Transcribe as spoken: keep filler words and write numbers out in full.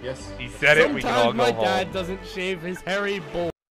Yes. He said it. We can all Sometimes go my home. dad doesn't shave his hairy bull.